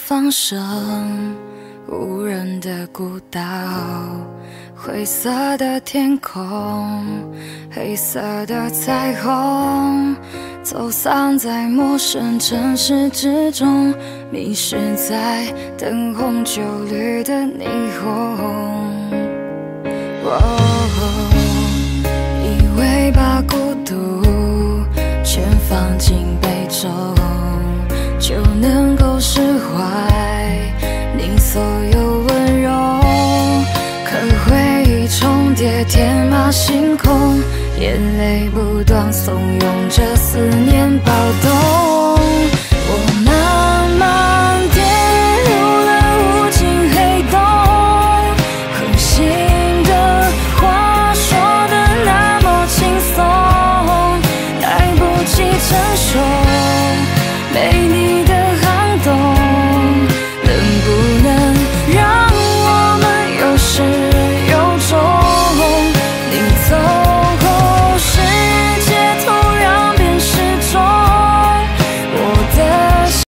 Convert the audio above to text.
放生，无人的孤岛，灰色的天空，黑色的彩虹，走散在陌生城市之中，迷失在灯红酒绿的霓虹。以为把孤独全放进杯中，就能够释怀你所有温柔，可回忆重叠，天马行空，眼泪不断怂恿着思念暴动。